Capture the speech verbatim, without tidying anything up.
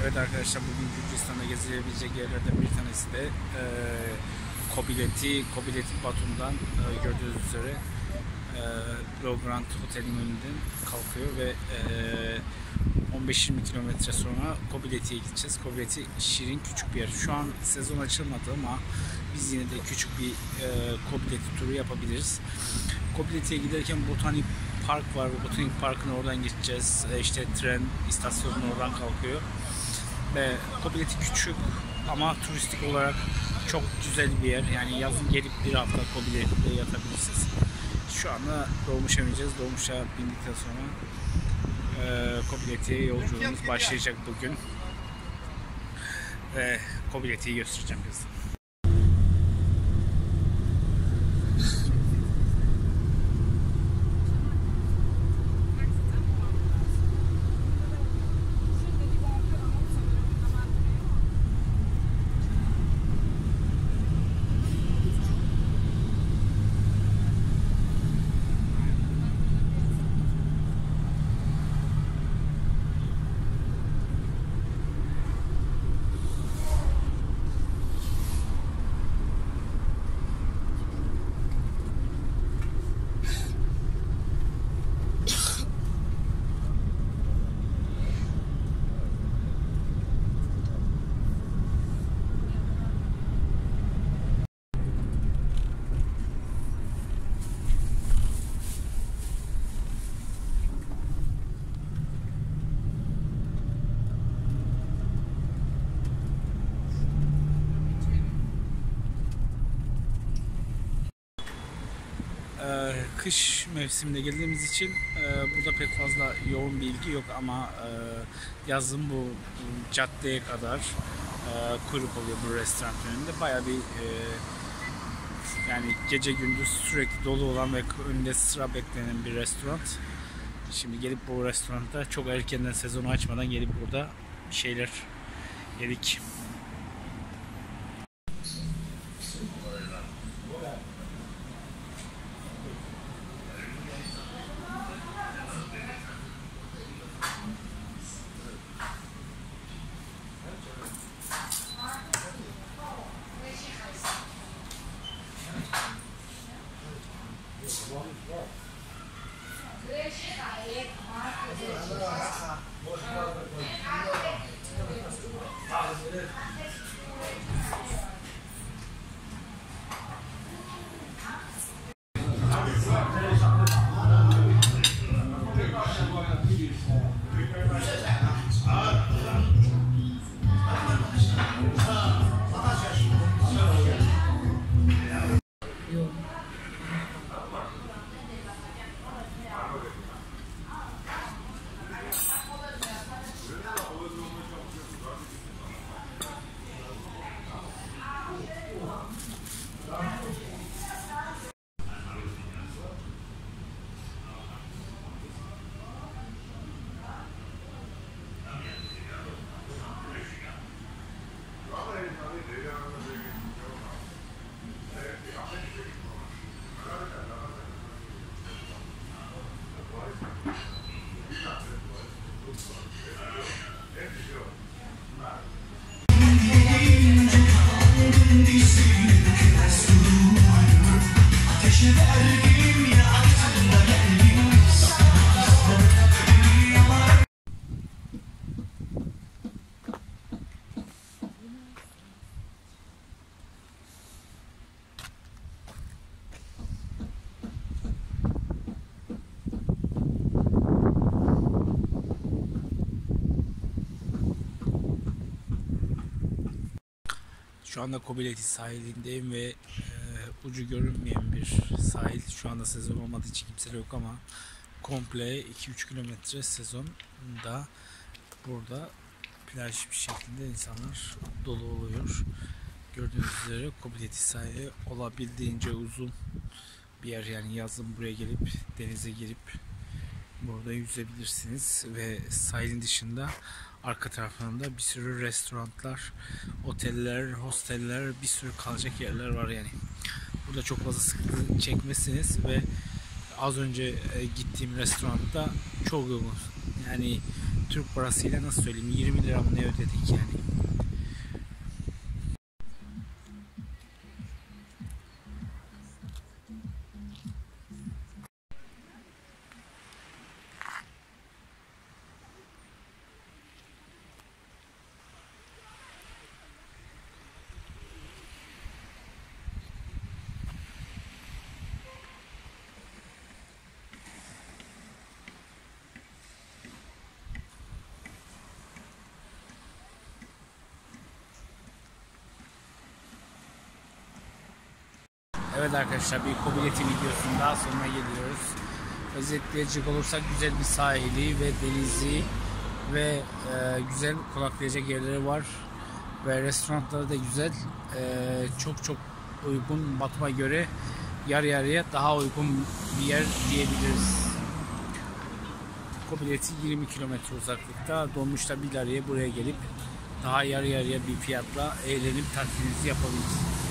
Evet arkadaşlar, bugün Gürcistan'da gezilebilecek yerlerden bir tanesi de e, Kobileti, Kobileti Batum'dan e, gördüğünüz üzere e, Low Grand Otel'in önünden kalkıyor ve e, on beş yirmi kilometre sonra Kobileti'ye gideceğiz. Kobileti şirin küçük bir yer. Şu an sezon açılmadı ama biz yine de küçük bir e, Kobileti turu yapabiliriz. Kobileti'ye giderken Botanik Park var. Botanik Park'ın oradan geçeceğiz. E, işte tren istasyonunun oradan kalkıyor. Ve Kobileti küçük ama turistik olarak çok güzel bir yer. Yani yazın gelip bir hafta Kobileti'de yatabilirsiniz. Şu anda dolmuşa bineceğiz. Dolmuşa bindikten sonra e, Kobileti'ye yolculuğumuz başlayacak bugün. Ve Kobileti'yi göstereceğim bize. Kış mevsiminde geldiğimiz için e, burada pek fazla yoğun bir ilgi yok ama e, yazın bu caddeye kadar e, kuyruk oluyor bu restoran önünde. Bayağı bir e, yani gece gündüz sürekli dolu olan ve önünde sıra beklenen bir restoran. Şimdi gelip bu restoranda çok erkenden, sezonu açmadan gelip burada bir şeyler yedik. Şu anda Kobileti sahilindeyim ve e, ucu görünmeyen bir sahil. Şu anda sezon olmadığı için kimse yok ama komple iki üç kilometre sezonda burada plaj bir şeklinde insanlar dolu oluyor. Gördüğünüz üzere Kobileti sahili olabildiğince uzun bir yer. Yani yazın buraya gelip denize girip burada yüzebilirsiniz ve sahilin dışında arka tarafında bir sürü restoranlar, oteller, hosteller, bir sürü kalacak yerler var yani. Burada çok fazla sıkıntı çekmezsiniz ve az önce gittiğim restoranda çok uygun. Yani Türk parasıyla nasıl söyleyeyim, yirmi lira mı ne ödedik yani. Evet arkadaşlar, bir Kobileti videosunun daha sonuna geliyoruz. Özetleyecek olursak güzel bir sahili ve denizi ve e, güzel konaklayacak yerleri var. Ve restoranları da güzel. E, çok çok uygun, Batum'a göre yarı yarıya daha uygun bir yer diyebiliriz. Kobileti yirmi kilometre uzaklıkta. Dolmuşta bir liraya buraya gelip daha yarı yarıya bir fiyatla eğlenip tatilinizi yapabilirsiniz.